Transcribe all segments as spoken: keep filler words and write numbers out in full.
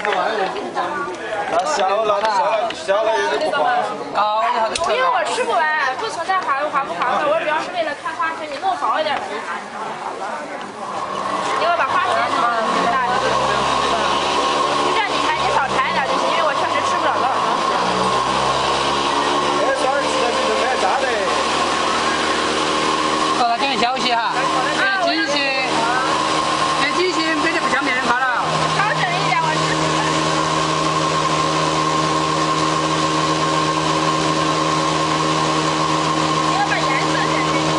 那小了，小了，小了有点不划算。 高一下就。 因为我吃不完，不存在划划不划算，我主要是为了看花生，你弄薄一点吧，一盘就好了。因为把花生弄大一点。就这样，你裁你少裁一点就行，因为我确实吃不了多少东西。 这小孩吃的比这买炸的。 告诉他点消息哈。这机器，这机器没得不想别人看了。 调整一点，我吃不完。你要把颜色选进去。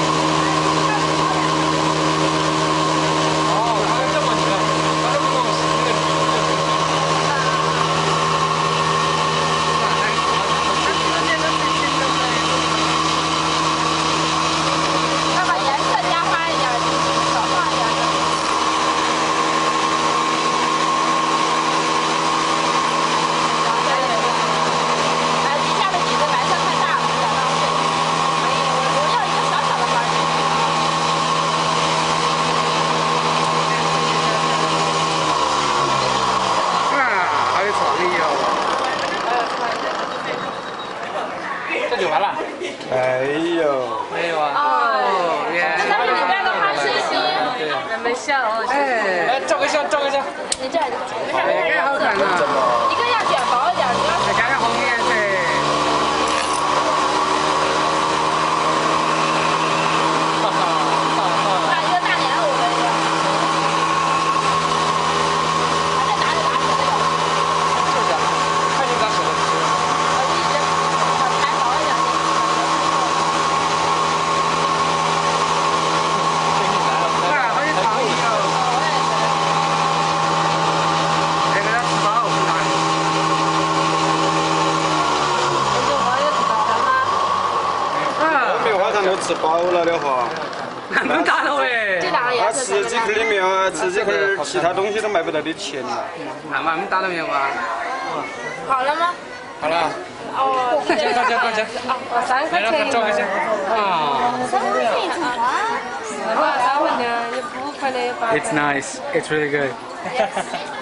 哦，他这么吃，他这么弄是那个。 要把颜色加花一点，少放一点。哎，底下的底子白色太大了，有点浪费。我要一个小小的花儿。 啊，好有创意哦！这就完了？ 哎呦， 没有啊？ 哦， 耶！ 但是里边的花心心， 还没下哦。 哎， 来照个相，照个相。 你这样就没事。 这个好看啊！ 一个要卷薄一点，你要再加点红颜色。 哈哈哈哈。 打一个大莲藕的一个。再打就打起来了。 就是啊，看你咋舍得吃。 我就一直想裁薄一点。 啊，好有创意哦！这个要吃饱很大。 我们晚上都吃饱了的话， 那么大了喂！ 这两个那颜色吃几块里面啊，吃几块其他东西都买不到的钱了。 那么大了没有啊？ 好了吗？ 好了， 哦， 大家大家大家， 我三块来让钱一个。 他照个相。啊。 三块钱一组花。是吧？三块钱，有五块的。 It's nice. It's really good.